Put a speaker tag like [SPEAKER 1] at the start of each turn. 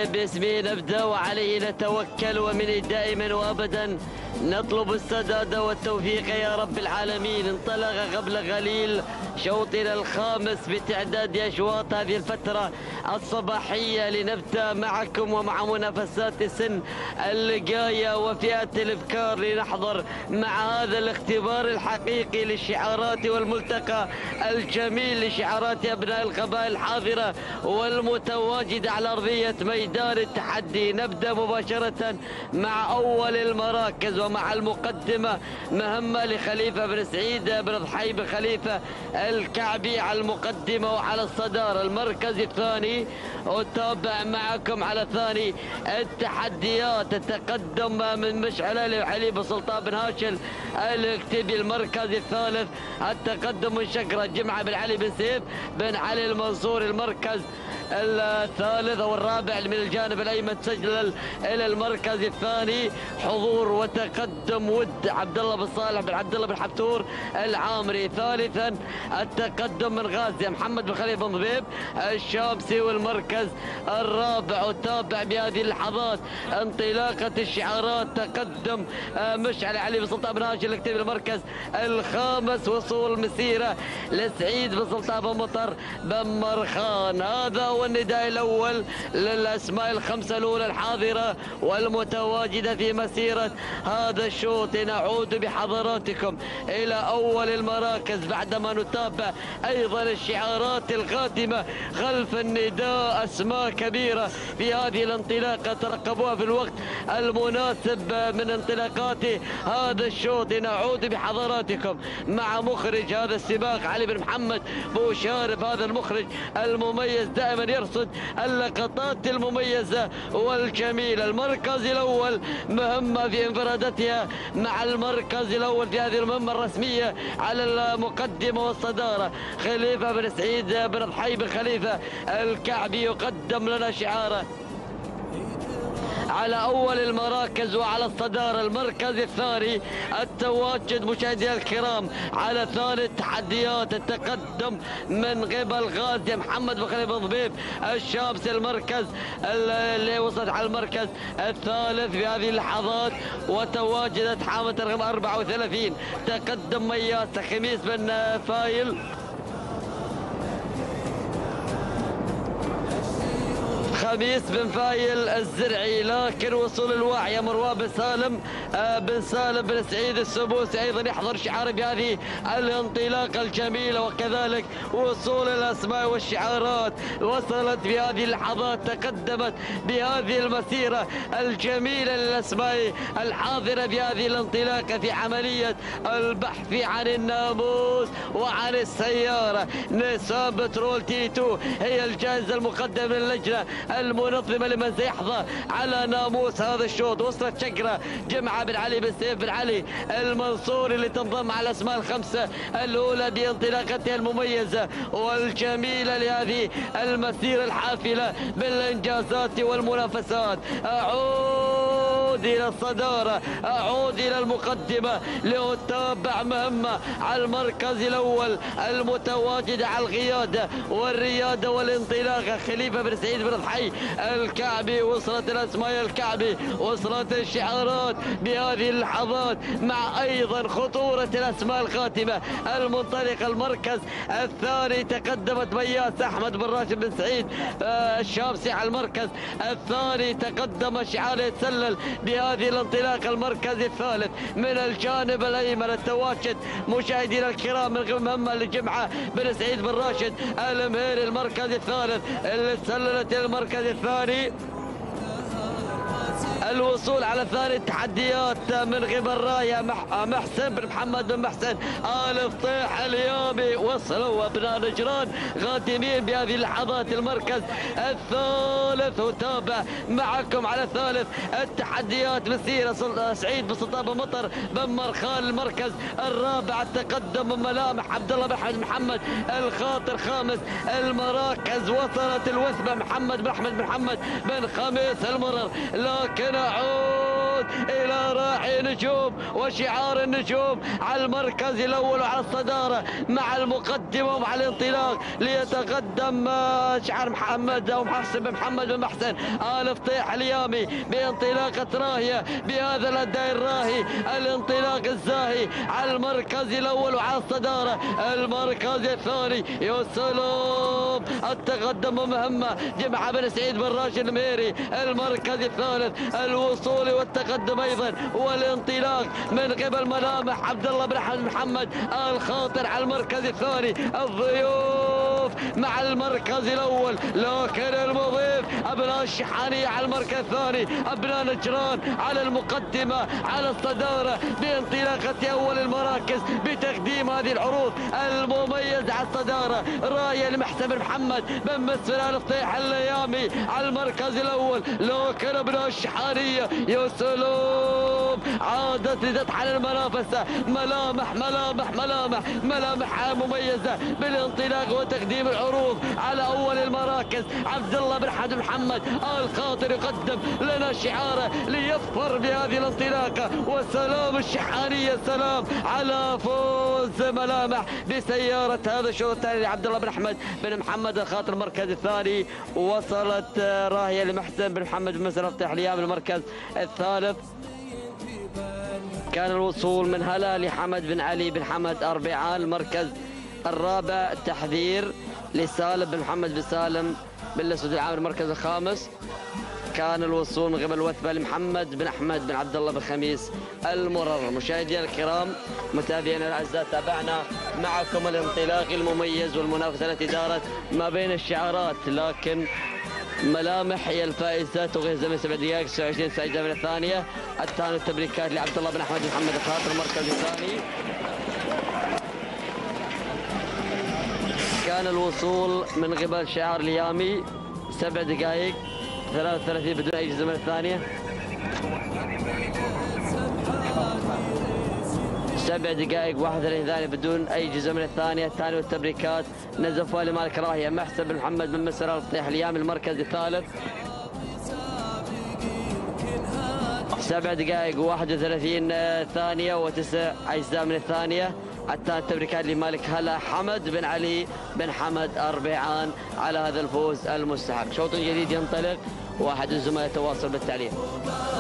[SPEAKER 1] باسمه نبدأ وعليه نتوكل ومنه دائما وأبدا نطلب السداد والتوفيق يا رب العالمين. انطلق قبل قليل شوطنا الخامس بتعداد أشواط هذه الفترة الصباحية لنبدأ معكم ومع منافسات السن اللقاية وفئة الإبكار لنحضر مع هذا الاختبار الحقيقي للشعارات والملتقى الجميل لشعارات أبناء القبائل الحاضرة والمتواجدة على أرضية ميدان التحدي. نبدأ مباشرة مع أول المراكز ومع المقدمة مهمة لخليفة بن سعيد بن ضحي بن خليفة الكعبي على المقدمة وعلى الصدارة. المركز الثاني أتابع معكم على ثاني التحديات التقدم من مشعل علي بن سلطان بن هاشم الكتبي. المركز الثالث التقدم من شقرة جمعة بن علي بن سيف بن علي المنصور. المركز الثالث او الرابع من الجانب الايمن تسجل الى المركز الثاني حضور وتقدم ود عبد الله بن صالح بن عبد الله بن حبتور العامري. ثالثا التقدم من غازي محمد بن خليفه بن ضبيب الشامسي. والمركز الرابع وتابع بهذه اللحظات انطلاقه الشعارات تقدم مشعل علي بن سلطان بن هاشم الكتبي. المركز الخامس وصول مسيره لسعيد بن سلطان بن مطر بن مرخان. هذا هو النداء الاول للاسماء الخمسه الاولى الحاضره والمتواجده في مسيره هذا الشوط. نعود بحضراتكم الى اول المراكز بعدما نتابع ايضا الشعارات القادمه خلف النداء. اسماء كبيره في هذه الانطلاقه ترقبوها في الوقت المناسب من انطلاقات هذا الشوط. نعود بحضراتكم مع مخرج هذا السباق علي بن محمد بو شارف. هذا المخرج المميز دائما يرصد اللقطات المميزه والجميله. المركز الاول مهمه في انفرادتها مع المركز الاول في هذه المهمه الرسميه على المقدمه والصداره خليفه بن سعيد بن ضحي بن خليفه الكعبي يقدم لنا شعاره على أول المراكز وعلى الصدارة. المركز الثاني التواجد مشاهدينا الكرام على ثاني التحديات التقدم من قبل غازي محمد بن خليفة بن ضبيب الشامسي. المركز اللي وصلت على المركز الثالث في هذه اللحظات وتواجدت حامة رقم 34 تقدم مياسة خميس بن فايل خميس بن فايل الزرعي. لكن وصول الواعية مروان بن سالم بن سعيد السبوسي ايضا يحضر شعار بهذه الانطلاقه الجميله. وكذلك وصول الاسماء والشعارات وصلت في هذه اللحظات تقدمت بهذه المسيره الجميله للاسماء الحاضره بهذه الانطلاقه في عمليه البحث عن الناموس وعن السياره. نسام بترول تيتو هي الجائزه المقدمه للجنه المنظمه لمن سيحظى على ناموس هذا الشوط. وصلت شقره جمعه بن علي بن سيف بن علي المنصوري اللي تنضم على الاسماء الخمسه الاولى بانطلاقتها المميزه والجميله لهذه المسيره الحافله بالانجازات والمنافسات. اعود الى الصداره، اعود الى المقدمه لاتابع مهمه على المركز الاول المتواجد على القياده والرياده والانطلاقه خليفه بن سعيد بن ضحي الكعبي. وصلت الاسماء الكعبي، وصلت الشعارات بهذه اللحظات مع ايضا خطوره الاسماء الخاتمه المنطلقه. المركز الثاني تقدمت مياس احمد بن راشد بن سعيد الشامسي على المركز الثاني. تقدم شعار يتسلل بهذه الانطلاقه. المركز الثالث من الجانب الايمن التواجد مشاهدينا الكرام من قبل مهمه لجمعه بن سعيد بن راشد المهيري. المركز الثالث اللي تسللت المركز الثاني الوصول على ثاني التحديات من قبل رايه محسن بن محمد بن محسن آل فطيح اليامي. وصلوا ابناء نجران قادمين بهذه اللحظات. المركز الثالث وتابع معكم على ثالث التحديات مسيره سعيد بن سلطان بن مطر بن مرخان. المركز الرابع التقدم من ملامح عبد الله بن محمد الخاطر. خامس المراكز وصلت الوثبه محمد بن احمد بن محمد بن خميس المرر. لكن اعود إلى راعي نجوم وشعار النجوم على المركز الأول وعلى الصدارة مع المقدمة ومع الانطلاق ليتقدم شعار محمد أو محسن بن محمد بن محسن آل فطيح اليامي بانطلاقة راهية بهذا الأداء الراهي، الانطلاق الزاهي على المركز الأول وعلى الصدارة. المركز الثاني يا سلام، التقدم مهمة جمعة بن سعيد بن راشد الميري. المركز الثالث الوصول والتقدم أيضا والانطلاق من قبل ملامح عبد الله بن احمد محمد الخاطر على المركز الثاني. الضيوف مع المركز الأول، لكن المضيف أبناء الشحانية على المركز الثاني، أبناء نجران على المقدمة على الصدارة بانطلاقة أول المراكز بتقديم هذه العروض المميزة على الصدارة. راية المحسن بن محمد بن مسفر آل فطيح اليامي على المركز الأول، لكن أبناء الشحانية يا سلام عادت لتطحن المنافسة. ملامح ملامح ملامح ملامح مميزة بالانطلاق وتقديم العروض على أول المراكز. عبد الله بن احمد محمد الخاطر يقدم لنا شعاره ليظفر بهذه الانطلاقة. وسلام الشحانية، سلام على فوز ملامح بسيارة هذا الشوط الثاني لعبد الله بن احمد بن محمد الخاطر المركز الثاني. وصلت راهية لمحسن بن محمد بن مسفر آل فطيح اليامي المركز الثالث. كان الوصول من هلا لحمد بن علي بن حمد أربعان المركز الرابع. تحذير لسالم بن محمد بن سالم بن الأسود العامر المركز الخامس. كان الوصول من قبل وثبة لمحمد بن أحمد بن عبد الله بن خميس المرر. مشاهدينا الكرام متابعينا الأعزاء، تابعنا معكم الانطلاق المميز والمنافسة التي دارت ما بين الشعارات، لكن ملامح هي الفائزة تغير زمن 7 دقائق 29 سعيدة من الثانية. الثاني التبريكات لعبد الله بن أحمد بن محمد الخاطر المركز الثاني. كان الوصول من قبل شعار اليامي 7 دقائق 33 بدون أي جزء من الثانية. 7 دقائق 31 ثانية بدون أي جزء من الثانية. الثاني والتبريكات نزفوا لمالك راهية محسن بن محمد بن مسفر آل فطيح اليامي المركز الثالث. 7 دقائق 31 ثانية و9 أجزاء من الثانية. الثاني التبريكات لمالك هلا حمد بن علي بن حمد أربعان على هذا الفوز المستحق. شوط جديد ينطلق، واحد الزملاء يتواصل بالتعليق.